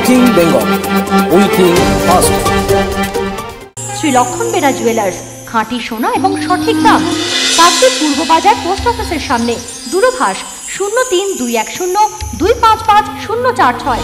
Breaking Bengal, we think fast. Shri Lakshman Bera jewellers, খাঁটি সোনা এবং সঠিক দাম। কাকদ্বীপ পূর্ব বাজার পোস্ট অফিসের সামনে। দূরভাষ 03-210-255-046।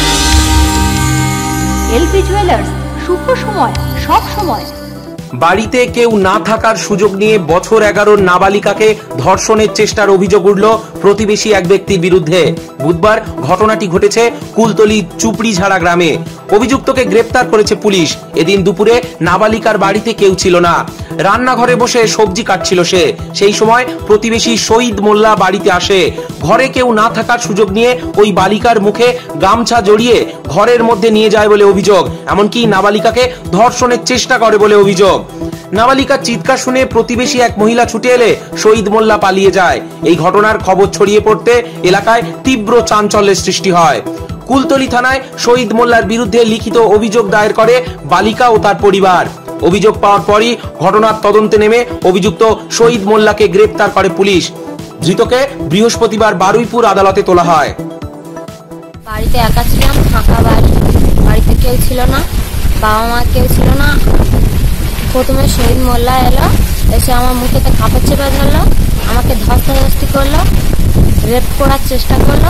এলপি জুয়েলার্স, শুভ সময় সব সময়। বাড়িতে কেউ না থাকার সুযোগ নিয়ে বছর 11 নাবালিকাকে ধর্ষণের চেষ্টার অভিযোগ উঠল প্রতিবেশী এক ব্যক্তির বিরুদ্ধে। বুধবার ঘটনাটি ঘটেছে কুলতলি চুপড়িঝাড়া গ্রামে। অভিযুক্তকে গ্রেপ্তার করেছে পুলিশ। এদিন দুপুরে নাবালিকার বাড়িতে কেউ ছিল না। রান্নাঘরে বসে সবজি কাটছিল সে। সেই সময় প্রতিবেশী শহীদ মোল্লা বাড়িতে আসে। ঘরে কেউ না থাকার সুযোগ নিয়ে ওই বালিকার মুখে গামছা জড়িয়ে ঘরের মধ্যে নিয়ে যায় বলে অভিযোগ। এমনকি নাবালিকাকে ধর্ষণের চেষ্টা করে বলে অভিযোগ। নাবালিকার চিৎকার শুনে প্রতিবেশী এক মহিলা ছুটে এলে শহীদ মোল্লা পালিয়ে যায়। এই ঘটনার খবর ছড়িয়ে পড়তে এলাকায় তীব্র চাঞ্চল্যের সৃষ্টি হয়। কুলতলি থানায় শহীদ মোল্লার বিরুদ্ধে লিখিত অভিযোগ দায়ের করে বালিকা ও তার পরিবার। অভিযোগ পাওয়ার পরই ঘটনার তদন্তে নেমে অভিযুক্ত শহীদ মোল্লাকে গ্রেপ্তার করে পুলিশ। ধৃতকে বৃহস্পতিবার বারুইপুর আদালতে তোলা হয়। বাড়িতে একা ছিলাম, ফাঁকা বাড়ি, বাড়িতে কেউ ছিল না, বাবা মা কেউ ছিল না। প্রথমে শহীদ মোল্লা এলো, এসে আমার মুখেতে কাপড় চেপে ধরলো, আমাকে ধস্তাধস্তি করলো, রেপ করার চেষ্টা করলো।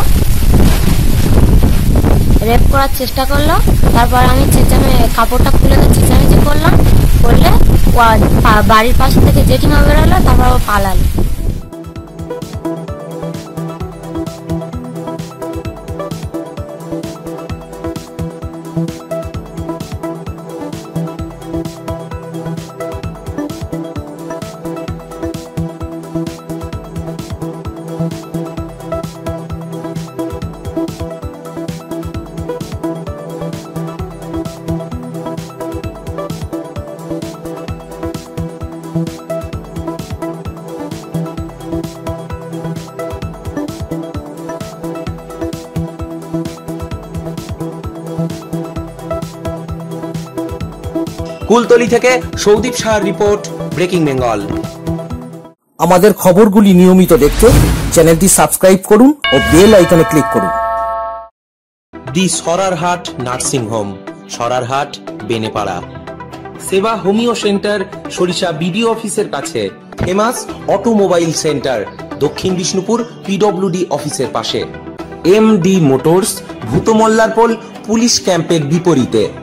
তারপর আমি কাপড়টা খুলে চেঁচামেচি করলাম, করলে বাড়ির পাশে থেকে জেঠিমা বেরোলো, তারপর ও পালালো। কুলতলি থেকে সৌদীপ শাহর রিপোর্ট, ব্রেকিং বেঙ্গল। আমাদের খবরগুলি নিয়মিত দেখতে চ্যানেলটি সাবস্ক্রাইব করুন ও বেল আইকনে ক্লিক করুন। The Sorarhat nursing home, Sorarhat, Benepara. Seva homeo centre, সরিষা বিডিও অফিসের কাছে। ফেমাস অটোমোবাইল সেন্টার, দক্ষিণ বিষ্ণুপুর পিডব্লিউডি অফিসের পাশে। এমডি মোটরস, ভূতমল্লারপোল পুলিশ ক্যাম্পের বিপরীতে।